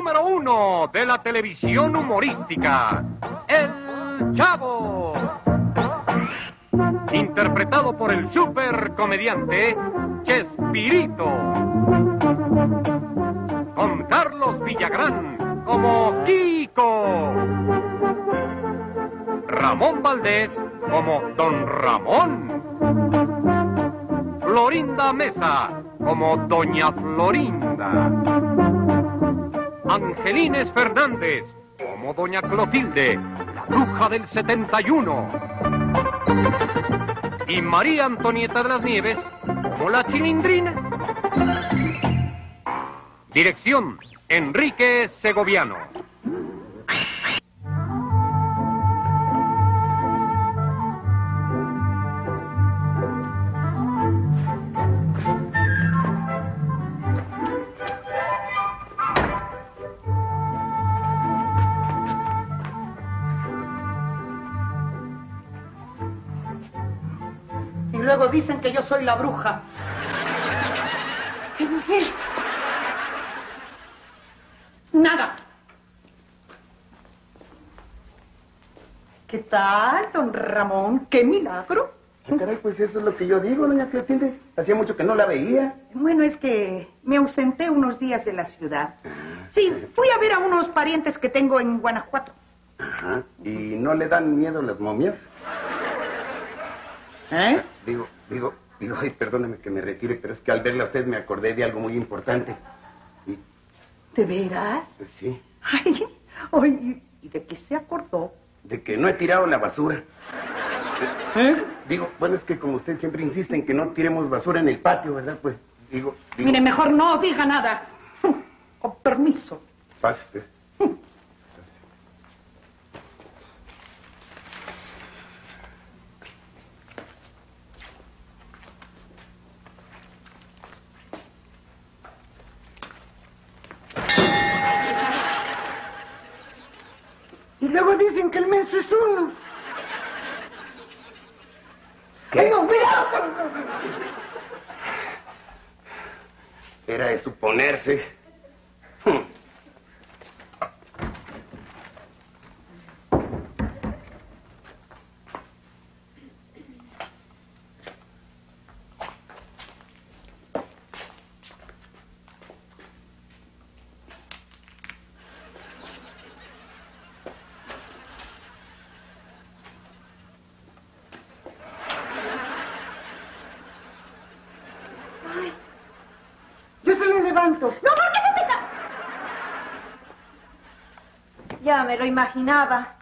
número 1 de la televisión humorística, El Chavo. Interpretado por el supercomediante Chespirito. Con Carlos Villagrán como Kiko. Ramón Valdés como Don Ramón. Florinda Mesa como Doña Florinda. Angelines Fernández como Doña Clotilde, la bruja del 71. Y María Antonieta de las Nieves como la Chilindrina. Dirección, Enrique Segoviano. Luego dicen que yo soy la bruja. ¿Qué dices? Nada. ¿Qué tal, don Ramón? ¡Qué milagro! Caray, pues eso es lo que yo digo, doña Clotilde. Hacía mucho que no la veía. Bueno, es que me ausenté unos días de la ciudad. Sí, fui a ver a unos parientes que tengo en Guanajuato. Ajá. ¿Y no le dan miedo las momias? ¿Eh? Digo, ay, perdóneme que me retire, pero es que al verla a usted me acordé de algo muy importante. ¿De veras? Sí. Ay, ¿y de qué se acordó? De que no he tirado la basura. Digo, bueno, es que como usted siempre insiste en que no tiremos basura en el patio, ¿verdad? Pues, digo... Mire, mejor no diga nada. Con permiso. Pase usted. Y luego dicen que el menso es uno. ¿Qué? ¡Ay, no, cuidado! Era de suponerse. No, ¿por qué se pica? Ya me lo imaginaba.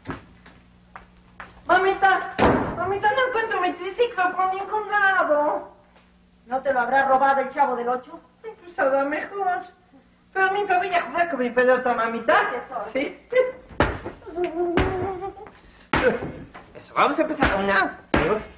Mamita, no encuentro mi triciclo por ningún lado. ¿No te lo habrá robado el Chavo del 8? Pues a lo mejor. Pero mamita, voy a jugar con mi pelota, mamita. Sí. Eso, vamos a empezar. 1, 2,